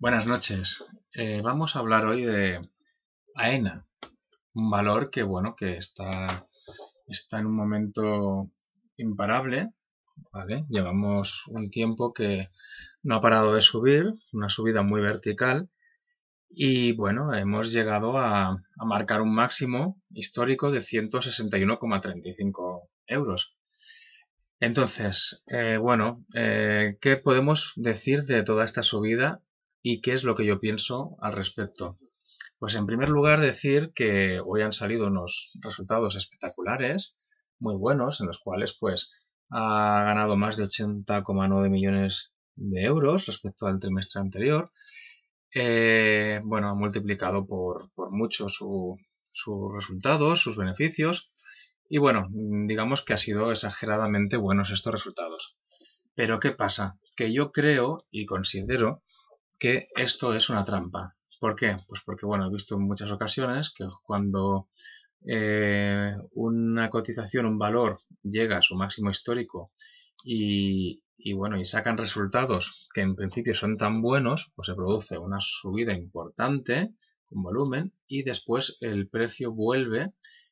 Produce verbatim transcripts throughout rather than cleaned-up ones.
Buenas noches. Eh, vamos a hablar hoy de AENA, un valor que, bueno, que está, está en un momento imparable, ¿vale? Llevamos un tiempo que no ha parado de subir, una subida muy vertical, y, bueno, hemos llegado a, a marcar un máximo histórico de ciento sesenta y uno coma treinta y cinco euros. Entonces, eh, bueno, eh, ¿qué podemos decir de toda esta subida y qué es lo que yo pienso al respecto? Pues en primer lugar decir que hoy han salido unos resultados espectaculares, muy buenos, en los cuales pues ha ganado más de ochenta coma nueve millones de euros respecto al trimestre anterior. Eh, bueno, ha multiplicado por, por mucho su- sus resultados, sus beneficios. Y bueno, digamos que ha sido exageradamente buenos estos resultados. Pero ¿qué pasa? Que yo creo y considero que esto es una trampa. ¿Por qué? Pues porque, bueno, he visto en muchas ocasiones que cuando eh, una cotización, un valor, llega a su máximo histórico y, y, bueno, y sacan resultados que en principio son tan buenos, pues se produce una subida importante con volumen y después el precio vuelve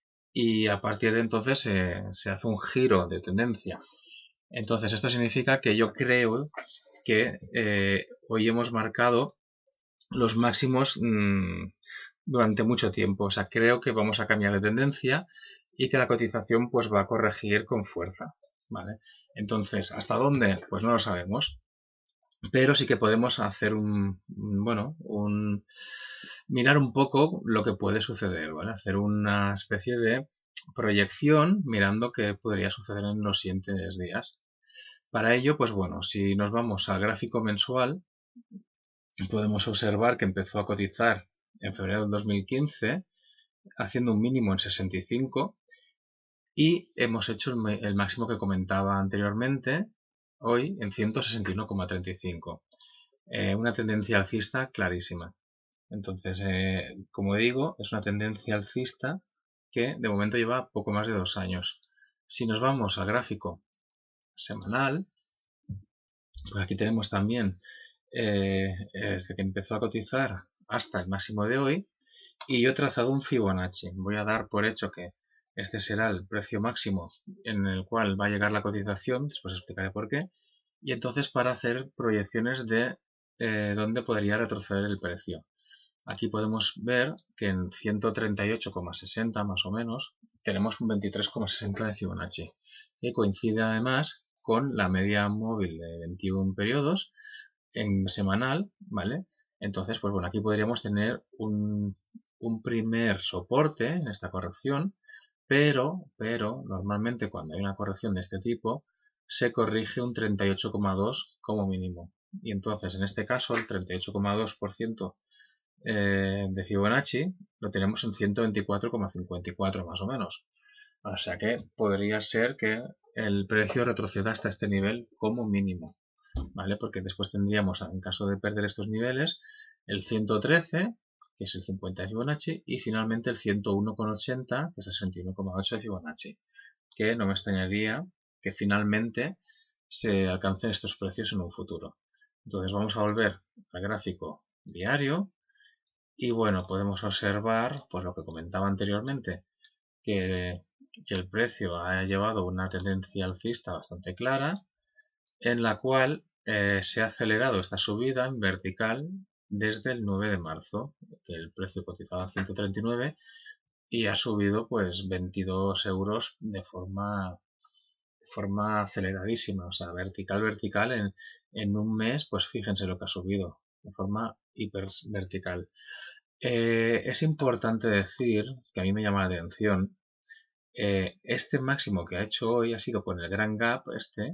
y a partir de entonces se, se hace un giro de tendencia. Entonces esto significa que yo creo que eh, hoy hemos marcado los máximos mmm, durante mucho tiempo. O sea, creo que vamos a cambiar de tendencia y que la cotización pues va a corregir con fuerza. ¿Vale? Entonces, ¿hasta dónde? Pues no lo sabemos. Pero sí que podemos hacer un, bueno, un, mirar un poco lo que puede suceder, ¿vale? Hacer una especie de proyección mirando qué podría suceder en los siguientes días. Para ello, pues bueno, si nos vamos al gráfico mensual, podemos observar que empezó a cotizar en febrero del dos mil quince, haciendo un mínimo en sesenta y cinco, y hemos hecho el, el máximo que comentaba anteriormente, hoy en ciento sesenta y uno coma treinta y cinco. Eh, una tendencia alcista clarísima. Entonces, eh, como digo, es una tendencia alcista que de momento lleva poco más de dos años. Si nos vamos al gráfico semanal, pues aquí tenemos también eh, desde que empezó a cotizar hasta el máximo de hoy, y yo he trazado un Fibonacci. Voy a dar por hecho que este será el precio máximo en el cual va a llegar la cotización, después explicaré por qué, y entonces para hacer proyecciones de eh, dónde podría retroceder el precio. Aquí podemos ver que en ciento treinta y ocho coma sesenta más o menos tenemos un veintitrés coma sesenta de Fibonacci, que coincide además con la media móvil de veintiún periodos en semanal, ¿vale? Entonces, pues bueno, aquí podríamos tener un, un primer soporte en esta corrección, pero, pero normalmente cuando hay una corrección de este tipo se corrige un treinta y ocho coma dos como mínimo. Y entonces, en este caso, el treinta y ocho coma dos por ciento eh, de Fibonacci lo tenemos en ciento veinticuatro coma cincuenta y cuatro más o menos. O sea que podría ser que el precio retroceda hasta este nivel como mínimo, ¿vale? Porque después tendríamos, en caso de perder estos niveles, el ciento trece, que es el cincuenta de Fibonacci, y finalmente el ciento uno coma ochenta, que es el sesenta y uno coma ocho de Fibonacci, que no me extrañaría que finalmente se alcancen estos precios en un futuro. Entonces vamos a volver al gráfico diario y bueno, podemos observar, pues lo que comentaba anteriormente, que, que el precio ha llevado una tendencia alcista bastante clara, en la cual eh, se ha acelerado esta subida en vertical desde el nueve de marzo, que el precio cotizaba a ciento treinta y nueve y ha subido pues veintidós euros de forma, de forma aceleradísima, o sea, vertical, vertical, en, en un mes, pues fíjense lo que ha subido, de forma hiper vertical. Eh, es importante decir, que a mí me llama la atención, eh, este máximo que ha hecho hoy ha sido con el gran gap este,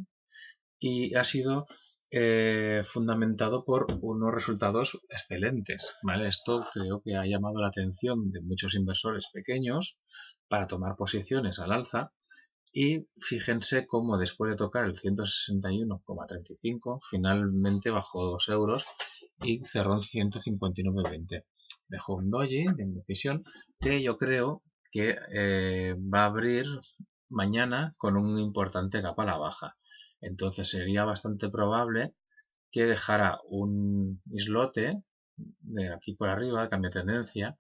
y ha sido eh, fundamentado por unos resultados excelentes, ¿vale? Esto creo que ha llamado la atención de muchos inversores pequeños para tomar posiciones al alza, y fíjense cómo después de tocar el ciento sesenta y uno coma treinta y cinco finalmente bajó dos euros y cerró en ciento cincuenta y nueve coma veinte. Dejó un doji de indecisión que yo creo que eh, va a abrir mañana con un importante gap a la baja. Entonces sería bastante probable que dejara un islote de aquí por arriba, cambio de tendencia,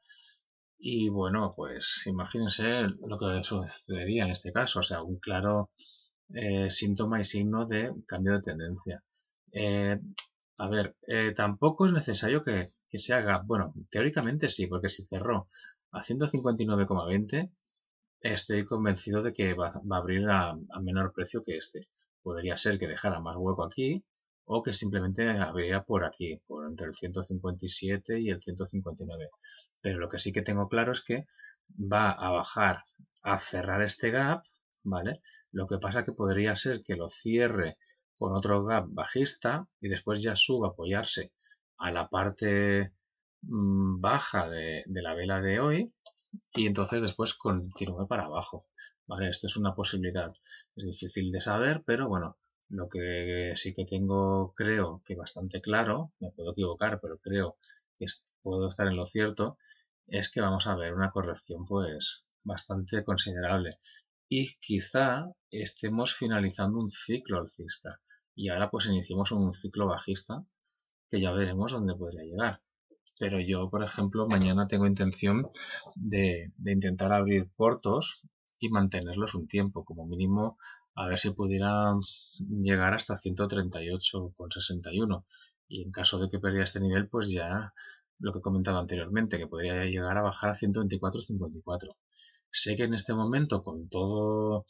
y bueno, pues imagínense lo que sucedería en este caso, o sea, un claro eh, síntoma y signo de cambio de tendencia. Eh, a ver, eh, tampoco es necesario que, que se haga, bueno, teóricamente sí, porque si cerró a ciento cincuenta y nueve coma veinte, estoy convencido de que va, va a abrir a, a menor precio que este. Podría ser que dejara más hueco aquí o que simplemente abriera por aquí, por entre el ciento cincuenta y siete y el ciento cincuenta y nueve. Pero lo que sí que tengo claro es que va a bajar a cerrar este gap, ¿vale? Lo que pasa que podría ser que lo cierre con otro gap bajista y después ya suba a apoyarse a la parte mmm, baja de, de la vela de hoy y entonces después continúe para abajo. Vale, esto es una posibilidad. Es difícil de saber, pero bueno, lo que sí que tengo, creo que bastante claro, me puedo equivocar, pero creo que puedo estar en lo cierto, es que vamos a ver una corrección pues bastante considerable. Y quizá estemos finalizando un ciclo alcista. Y ahora pues iniciemos un ciclo bajista que ya veremos dónde podría llegar. Pero yo, por ejemplo, mañana tengo intención de, de intentar abrir portos y mantenerlos un tiempo, como mínimo, a ver si pudiera llegar hasta ciento treinta y ocho coma sesenta y uno. Y en caso de que perdiera este nivel, pues ya lo que he comentado anteriormente, que podría llegar a bajar a ciento veinticuatro coma cincuenta y cuatro. Sé que en este momento, con todo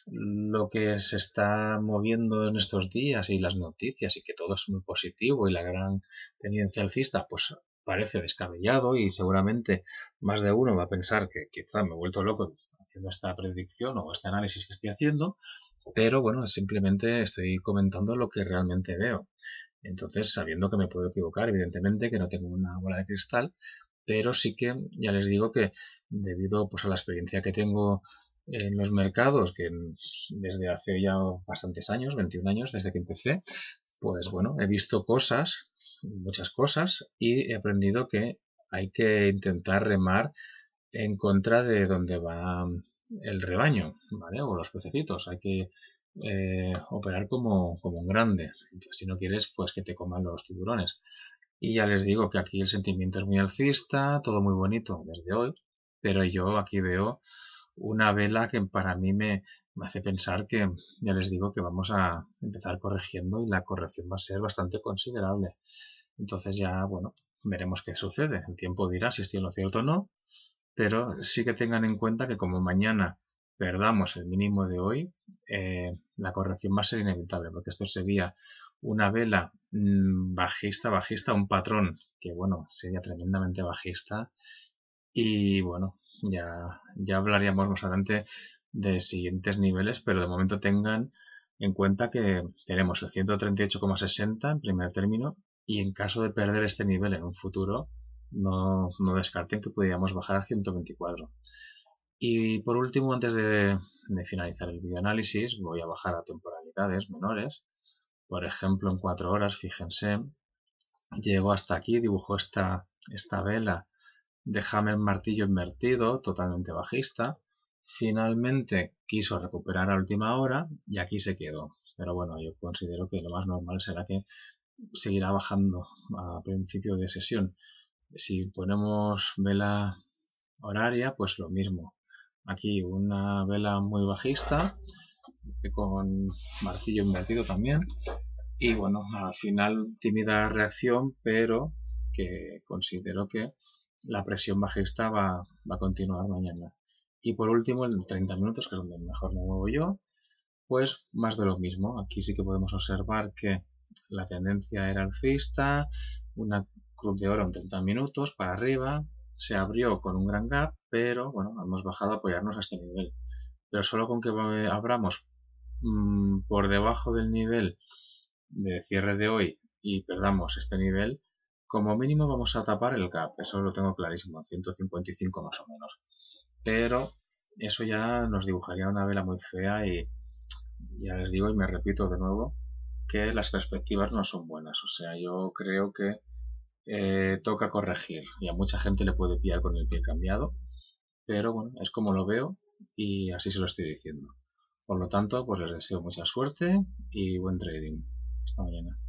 lo que se está moviendo en estos días y las noticias y que todo es muy positivo y la gran tendencia alcista, pues parece descabellado y seguramente más de uno va a pensar que quizá me he vuelto loco haciendo esta predicción o este análisis que estoy haciendo, pero bueno, simplemente estoy comentando lo que realmente veo. Entonces, sabiendo que me puedo equivocar, evidentemente, que no tengo una bola de cristal, pero sí que ya les digo que debido pues, a la experiencia que tengo en los mercados, que desde hace ya bastantes años, veintiún años, desde que empecé, pues bueno, he visto cosas, muchas cosas, y he aprendido que hay que intentar remar en contra de donde va el rebaño, ¿vale? O los pececitos. Hay que eh, operar como, como un grande. Entonces, si no quieres, pues que te coman los tiburones. Y ya les digo que aquí el sentimiento es muy alcista, todo muy bonito desde hoy, pero yo aquí veo una vela que para mí me, me hace pensar que, ya les digo, que vamos a empezar corrigiendo y la corrección va a ser bastante considerable. Entonces ya, bueno, veremos qué sucede. El tiempo dirá si estoy en lo cierto o no, pero sí que tengan en cuenta que como mañana perdamos el mínimo de hoy, eh, la corrección va a ser inevitable, porque esto sería una vela mmm, bajista, bajista, un patrón que, bueno, sería tremendamente bajista. Y bueno, ya, ya hablaríamos más adelante de siguientes niveles, pero de momento tengan en cuenta que tenemos el ciento treinta y ocho coma sesenta en primer término y en caso de perder este nivel en un futuro, no, no descarten que podríamos bajar a ciento veinticuatro. Y por último, antes de, de finalizar el videoanálisis, voy a bajar a temporalidades menores. Por ejemplo, en cuatro horas, fíjense, llegó hasta aquí, dibujó esta, esta vela de hammer martillo invertido, totalmente bajista. Finalmente quiso recuperar a última hora y aquí se quedó. Pero bueno, yo considero que lo más normal será que seguirá bajando a principio de sesión. Si ponemos vela horaria, pues lo mismo. Aquí una vela muy bajista con martillo invertido también. Y bueno, al final tímida reacción, pero que considero que la presión bajista va, va a continuar mañana. Y por último, en treinta minutos, que es donde mejor me muevo yo, pues más de lo mismo. Aquí sí que podemos observar que la tendencia era alcista, una cruz de oro en treinta minutos para arriba, se abrió con un gran gap, pero bueno, hemos bajado a apoyarnos a este nivel. Pero solo con que abramos mmm, por debajo del nivel de cierre de hoy y perdamos este nivel, como mínimo vamos a tapar el gap, eso lo tengo clarísimo, ciento cincuenta y cinco más o menos. Pero eso ya nos dibujaría una vela muy fea y ya les digo y me repito de nuevo que las perspectivas no son buenas. O sea, yo creo que eh, toca corregir y a mucha gente le puede pillar con el pie cambiado, pero bueno, es como lo veo y así se lo estoy diciendo. Por lo tanto, pues les deseo mucha suerte y buen trading. Hasta mañana.